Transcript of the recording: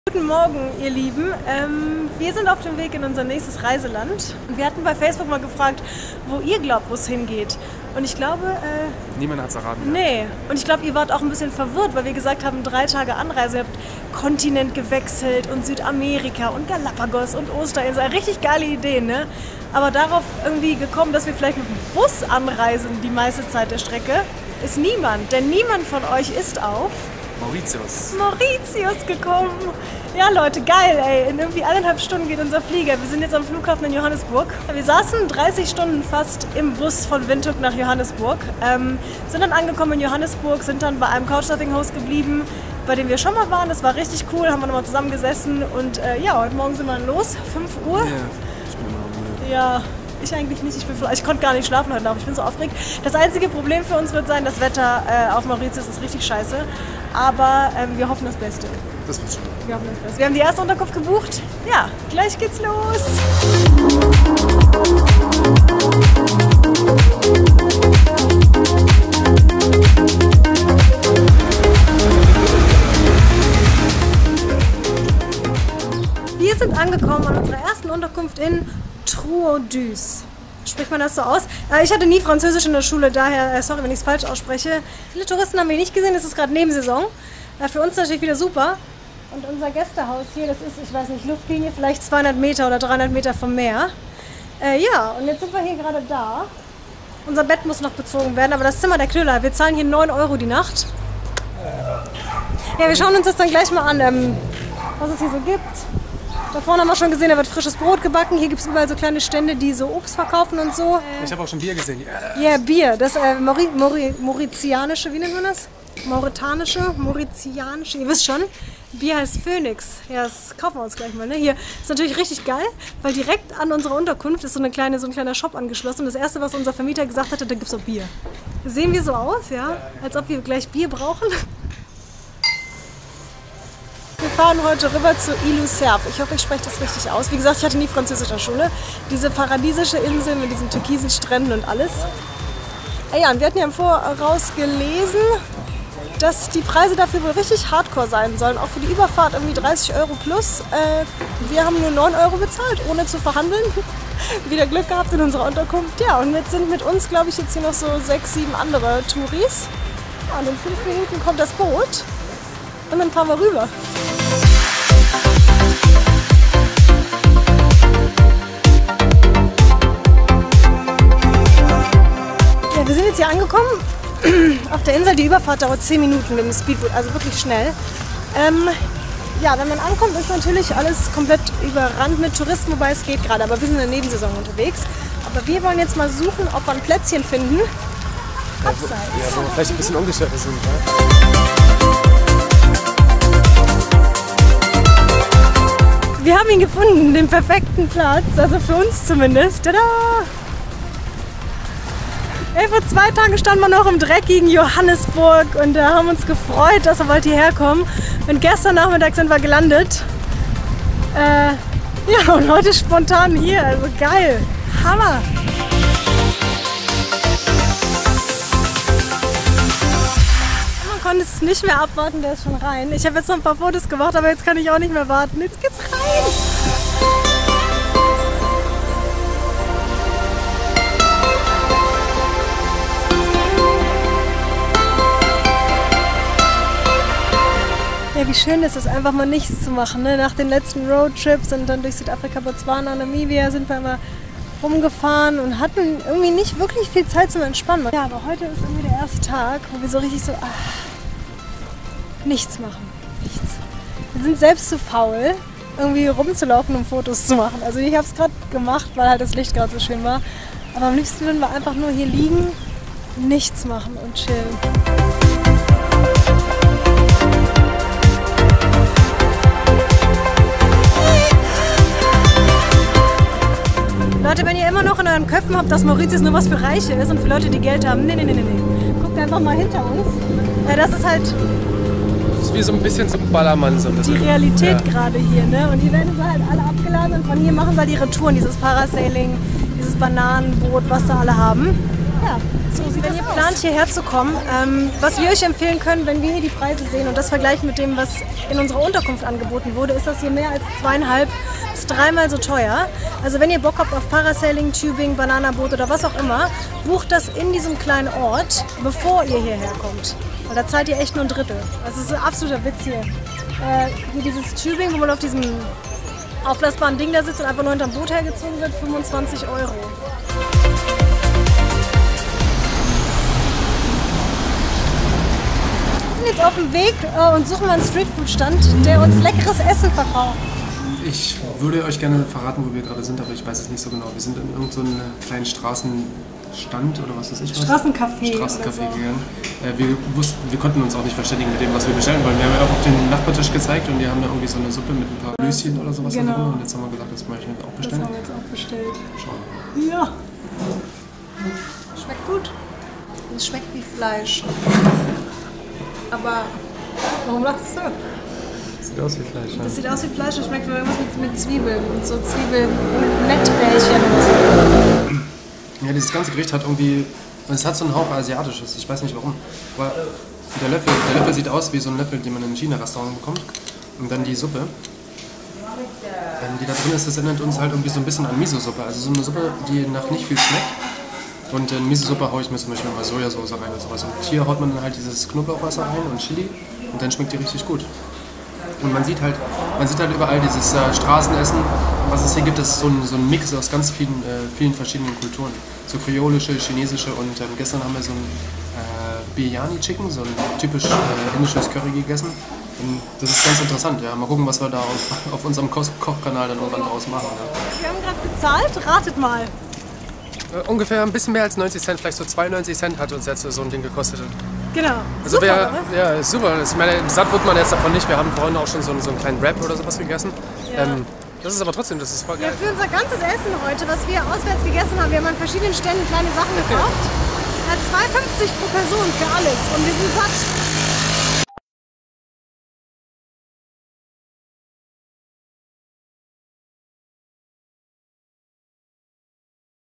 Guten Morgen, ihr Lieben. Wir sind auf dem Weg in unser nächstes Reiseland. Wir hatten bei Facebook mal gefragt, wo ihr glaubt, wo es hingeht. Und ich glaube... Niemand hat es erraten. Nee. Und ich glaube, ihr wart auch ein bisschen verwirrt, weil wir gesagt haben, 3 Tage Anreise. Ihr habt Kontinent gewechselt und Südamerika und Galapagos und Osterinsel. Richtig geile Ideen, ne? Aber darauf irgendwie gekommen, dass wir vielleicht mit dem Bus anreisen die meiste Zeit der Strecke, ist niemand. Denn niemand von euch ist auf... Mauritius gekommen. Ja Leute, geil ey. In irgendwie 1,5 Stunden geht unser Flieger. Wir sind jetzt am Flughafen in Johannesburg. Wir saßen 30 Stunden fast im Bus von Windhoek nach Johannesburg. Sind dann angekommen in Johannesburg, sind dann bei einem Couchsurfing-Host geblieben, bei dem wir schon mal waren. Das war richtig cool, haben wir nochmal zusammen gesessen. Und ja, heute Morgen sind wir dann los, 5 Uhr. Ja, ich bin immer müde. Ja. Ich eigentlich nicht, ich konnte gar nicht schlafen heute Nacht, ich bin so aufgeregt. Das einzige Problem für uns wird sein, das Wetter auf Mauritius ist richtig scheiße. Aber wir hoffen das Beste. Das wird schon. Wir hoffen das Beste. Wir haben die erste Unterkunft gebucht. Ja, gleich geht's los. Wir sind angekommen an unserer ersten Unterkunft in Trouaudus. Spricht man das so aus? Ich hatte nie Französisch in der Schule, daher, sorry, wenn ich es falsch ausspreche. Viele Touristen haben wir nicht gesehen, es ist gerade Nebensaison. Für uns natürlich wieder super. Und unser Gästehaus hier, das ist, ich weiß nicht, Luftlinie, vielleicht 200 Meter oder 300 Meter vom Meer. Ja, und jetzt sind wir hier gerade da. Unser Bett muss noch bezogen werden, aber das Zimmer der Knüller. Wir zahlen hier 9 € die Nacht. Ja, wir schauen uns das dann gleich mal an, was es hier so gibt. Da vorne haben wir schon gesehen, da wird frisches Brot gebacken. Hier gibt es überall so kleine Stände, die so Obst verkaufen und so. Ich habe auch schon Bier gesehen. Ja, Bier. Das mauritianische, wie nennt man das? Mauritianische, ihr wisst schon. Bier heißt Phoenix. Ja, das kaufen wir uns gleich mal. Ne? Hier ist natürlich richtig geil, weil direkt an unserer Unterkunft ist so ein kleiner Shop angeschlossen. Und das Erste, was unser Vermieter gesagt hatte, da gibt es auch Bier. Sehen wir so aus, ja? Als ob wir gleich Bier brauchen. Wir fahren heute rüber zu Île aux Cerfs. Ich hoffe, ich spreche das richtig aus. Wie gesagt, ich hatte nie Französisch in der Schule. Diese paradiesische Insel mit diesen türkisen Stränden und alles. Ja, und wir hatten ja im Voraus gelesen, dass die Preise dafür wohl richtig hardcore sein sollen. Auch für die Überfahrt irgendwie 30 € plus. Wir haben nur 9 € bezahlt, ohne zu verhandeln. Wieder Glück gehabt in unserer Unterkunft. Ja, und jetzt sind mit uns, glaube ich, jetzt hier noch so 6, 7 andere Touris. Ja, und in 5 Minuten kommt das Boot. Und dann fahren wir rüber. Ja, wir sind jetzt hier angekommen auf der Insel. Die Überfahrt dauert 10 Minuten mit dem Speedboot, also wirklich schnell. Ja, wenn man ankommt, ist natürlich alles komplett überrannt mit Touristen, wobei es geht gerade. Aber wir sind in der Nebensaison unterwegs. Aber wir wollen jetzt mal suchen, ob wir ein Plätzchen finden. Abseits. Ja, wo wir vielleicht ein bisschen ungeschöpft sind. Ja? Wir haben ihn gefunden, den perfekten Platz, also für uns zumindest. Tada! Ey, vor 2 Tagen standen wir noch im dreckigen Johannesburg und haben uns gefreut, dass wir bald hierher kommen. Und gestern Nachmittag sind wir gelandet. Ja, und heute spontan hier, also geil. Hammer! Ich konnte es nicht mehr abwarten, der ist schon rein. Ich habe jetzt noch ein paar Fotos gemacht, aber jetzt kann ich auch nicht mehr warten. Jetzt geht's rein! Ja, wie schön ist es, einfach mal nichts zu machen. Ne? Nach den letzten Roadtrips und dann durch Südafrika, Botswana, Namibia sind wir immer rumgefahren und hatten irgendwie nicht wirklich viel Zeit zum Entspannen. Ja, aber heute ist irgendwie der erste Tag, wo wir so richtig so nichts machen. Nichts. Wir sind selbst zu faul, irgendwie rumzulaufen, um Fotos zu machen. Also ich habe es gerade gemacht, weil halt das Licht gerade so schön war. Aber am liebsten würden wir einfach nur hier liegen, nichts machen und chillen. Leute, wenn ihr immer noch in euren Köpfen habt, dass Mauritius nur was für Reiche ist und für Leute, die Geld haben, nee. Guckt einfach mal hinter uns. Das ist halt... Das ist wie so ein bisschen so ein Ballermann. So die Realität gerade hier, ne? Und hier werden sie halt alle abgeladen und von hier machen sie halt ihre Touren, dieses Parasailing, dieses Bananenboot, was sie alle haben. Ja, so wenn ihr plant, hierher zu kommen, was wir euch empfehlen können, wenn wir hier die Preise sehen und das vergleichen mit dem, was in unserer Unterkunft angeboten wurde, ist das hier mehr als 2,5 bis 3-mal so teuer. Also wenn ihr Bock habt auf Parasailing, Tubing, Bananaboot oder was auch immer, bucht das in diesem kleinen Ort, bevor ihr hierher kommt. Weil da zahlt ihr echt nur ein Drittel. Also es ist ein absoluter Witz hier. Hier dieses Tubing, wo man auf diesem aufblasbaren Ding da sitzt und einfach nur hinterm Boot hergezogen wird, 25 €. Wir sind jetzt auf dem Weg und suchen mal einen Streetfood-Stand, der uns leckeres Essen verkauft. Ich würde euch gerne verraten, wo wir gerade sind, aber ich weiß es nicht so genau. Wir sind in irgendeinem kleinen Straßenstand oder was weiß ich was. Straßencafé. Straßencafé gegangen. Wir konnten uns auch nicht verständigen mit dem, was wir bestellen wollen. Wir haben ja auch auf den Nachbartisch gezeigt und die haben da irgendwie so eine Suppe mit ein paar Blüschen oder sowas drin. Und jetzt haben wir gesagt, das möchten wir auch bestellen. Das haben wir jetzt auch bestellt. Schauen. Ja. Schmeckt gut. Es schmeckt wie Fleisch. Aber warum lachst du? Sieht aus wie Fleisch, ja. Das sieht aus wie Fleisch, das schmeckt wie irgendwas mit Zwiebeln und so Zwiebeln-Mettbällchen. Ja, dieses ganze Gericht hat irgendwie, es hat so einen Hauch asiatisches, ich weiß nicht warum. Aber der Löffel sieht aus wie so ein Löffel, den man in einem China-Restaurant bekommt. Und dann die Suppe, die da drin ist, das erinnert uns halt irgendwie so ein bisschen an Miso-Suppe. Also so eine Suppe, die nach nicht viel schmeckt. Und in Miso-Suppe haue ich mir zum Beispiel mal Sojasauce rein oder sowas. Und hier haut man dann halt dieses Knoblauchwasser rein und Chili und dann schmeckt die richtig gut. Und man sieht halt überall dieses Straßenessen. Was es hier gibt, ist so ein Mix aus ganz vielen verschiedenen Kulturen. So kreolische, chinesische und gestern haben wir so ein Biryani Chicken, so ein typisch indisches Curry gegessen. Und das ist ganz interessant. Ja. Mal gucken, was wir da auf unserem Kochkanal dann irgendwann draus machen. Ja. Wir haben gerade bezahlt, ratet mal. Ungefähr ein bisschen mehr als 90 Cent, vielleicht so 92 Cent hat uns jetzt so ein Ding gekostet. Genau. Also super, ja, super. Ich meine, satt wird man jetzt davon nicht. Wir haben vorhin auch schon so einen kleinen Wrap oder sowas gegessen. Ja. Das ist aber trotzdem, das ist voll geil. Ja, für unser ganzes Essen heute, was wir auswärts gegessen haben, wir haben an verschiedenen Stellen kleine Sachen gekauft. 2,50 pro Person für alles und wir sind satt.